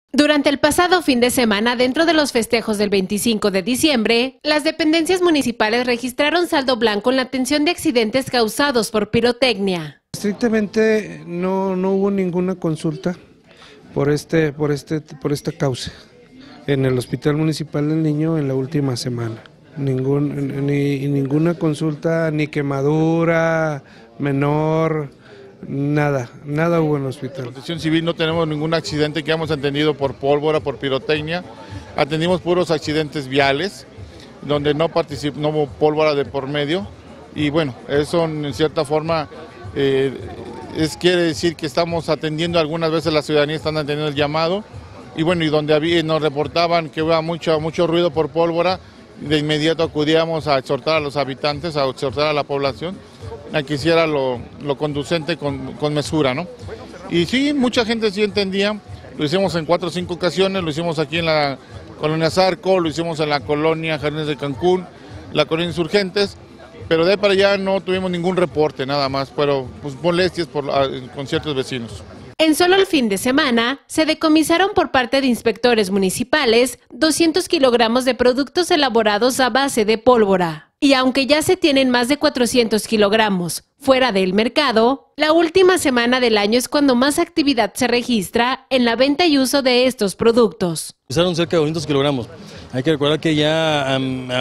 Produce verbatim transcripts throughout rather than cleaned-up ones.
Durante el pasado fin de semana, dentro de los festejos del veinticinco de diciembre, las dependencias municipales registraron saldo blanco en la atención de accidentes causados por pirotecnia. Estrictamente no, no hubo ninguna consulta por, este, por, este, por esta causa en el Hospital Municipal del Niño en la última semana. Ningún, ni, ninguna consulta, ni quemadura menor. Nada, nada hubo en el hospital. Protección Civil no tenemos ningún accidente que hemos atendido por pólvora, por pirotecnia. Atendimos puros accidentes viales, donde no participó, no hubo pólvora de por medio. Y bueno, eso en cierta forma eh, es, quiere decir que estamos atendiendo, algunas veces la ciudadanía están atendiendo el llamado. Y bueno, y donde había, nos reportaban que hubo mucho, mucho ruido por pólvora, de inmediato acudíamos a exhortar a los habitantes, a exhortar a la población a que hiciera lo, lo conducente con, con mesura, ¿no? Y sí, mucha gente sí entendía, lo hicimos en cuatro o cinco ocasiones, lo hicimos aquí en la colonia Zarco, lo hicimos en la colonia Jardines de Cancún, la colonia Insurgentes, pero de ahí para allá no tuvimos ningún reporte, nada más, pero pues, molestias por, con ciertos vecinos. En solo el fin de semana, se decomisaron por parte de inspectores municipales doscientos kilogramos de productos elaborados a base de pólvora. Y aunque ya se tienen más de cuatrocientos kilogramos fuera del mercado, la última semana del año es cuando más actividad se registra en la venta y uso de estos productos. Usaron cerca de doscientos kilogramos. Hay que recordar que ya um,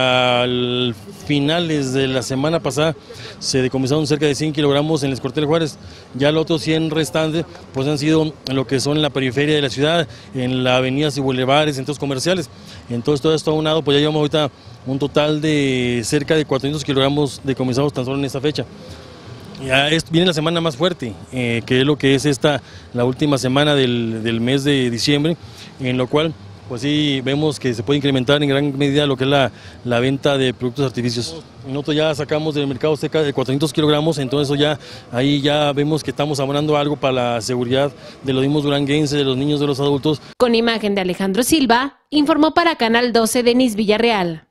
al finales de la semana pasada se decomisaron cerca de cien kilogramos en el Cuartel Juárez. Ya los otros cien restantes pues han sido en lo que son en la periferia de la ciudad, en las avenidas y bulevares, centros comerciales. Entonces todo esto aunado, pues ya llevamos ahorita un total de cerca de cuatrocientos kilogramos decomisados tan solo en esta fecha. Ya es, viene la semana más fuerte, eh, que es lo que es esta, la última semana del, del mes de diciembre, en lo cual pues sí vemos que se puede incrementar en gran medida lo que es la, la venta de productos artificios. Nosotros ya sacamos del mercado cerca de cuatrocientos kilogramos, entonces eso ya, ahí ya vemos que estamos abonando algo para la seguridad de los mismos duranguenses, de los niños, de los adultos. Con imagen de Alejandro Silva, informó para Canal doce Denise Villarreal.